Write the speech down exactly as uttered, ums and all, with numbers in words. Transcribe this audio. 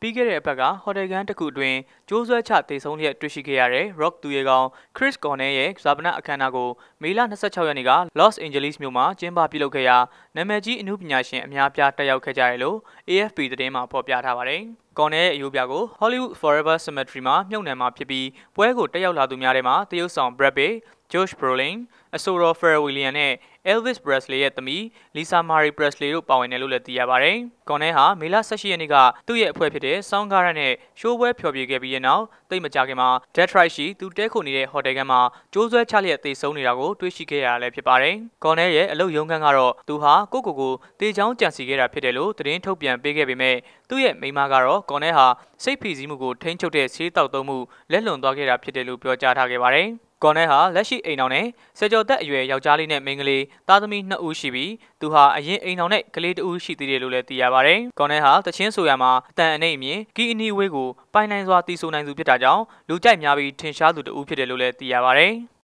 ပြီးခဲ့တဲ့အပတ်ကဟိုတယ်ကန်တစ်ခုအတွင်းကျိုးဆွဲချတေဆုံးလျက်တွေ့ရှိခဲ့ရတဲ့ Rock သူရဲကောင်း Chris Cornell ရဲ့ဇာပနအခမ်းအနားကိုမေလ၂၆ရက်နေ့က Los Angeles မြို့မှာကျင်းပပြုလုပ်ခဲ့ရာနာမည်ကြီးအမှုပညာရှင်အများပြားတက်ရောက်ခဲ့ကြတယ်လို့ A F P သတင်းမှာဖော်ပြထားပါတယ်။ Cornell ရဲ့အယိုးပြကို Hollywood Forever Cemetery မှာမြုပ်နှံမှာဖြစ်ပြီးပွဲကိုတက်ရောက်လာသူများထဲမှာတရုတ်ဆောင် Brad Pitt, Josh Brolin, အဆိုတော် Pharrell Williams နဲ့ Elvis Presley ရဲ့သမီး Lisa Marie Presley တို့ပါဝင်တယ်လို့လည်းသိရပါတယ်။ Cornell ဟာမေလ၁၈ရက်နေ့ကသူ့ရဲ့အဖွဲ့ဖြစ်တဲ့ Soundgarden နဲ့ရှိုးပွဲဖျော်ဖြေခဲ့ပြီးတဲ့နောက်တိတ်မကြခင်မှာ Detroit ရှိသူတဲခိုနေတဲ့ဟိုတယ်ကန်မှာကျိုးဆွဲချလျက်သေဆုံးနေတာကိုတွေ့ရှိခဲ့ရတာလည်းဖြစ်ပါတယ်။ Cornell ရဲ့အလုပ်ရုံးခန်းကတော့သူဟာကိုကိုကိုတေချောင်းကြံစီခဲ့တာဖြစ်တယ်လို့သတင်းထုတ်ပြန်ပေးခဲ့ပေမဲ့သူ့ရဲ့မိန်းမကတော့ Cornell ဟာစိတ်ဖိစီးမှုကိုထိန်းချုပ်တဲ့ဆေးတောက်သုံးမှုလက်လွန်သွားခဲ့တာဖြစ်တယ်လို့ပြောကြားထားခဲ့ပါတယ်။ Cornell ဟာလက်ရှိအိမ်အောင်နဲ့ဆယ်ကျော်သက်အရွယ်ယောက်ျားလေးနဲ့မိန်းကလေးသားသမီးနှစ်ဦးရှိပြီးသူဟာအရင်အိမ်အောင်နဲ့ကလေးတဦးရှိသေးတယ်လို့လည်းသိရပါတယ်။ Cornell ဟာတချင်းဆိုရမှာအတန်အနေအမြင်ကီအနီဝေးကိုပိုင်နိုင်စွာတီးဆိုနိုင်သူဖြစ်တာကြောင့်လူကြိုက်များပြီးထင်ရှားသူတဦးဖြစ်တယ်လို့လည်းသိရပါတယ်။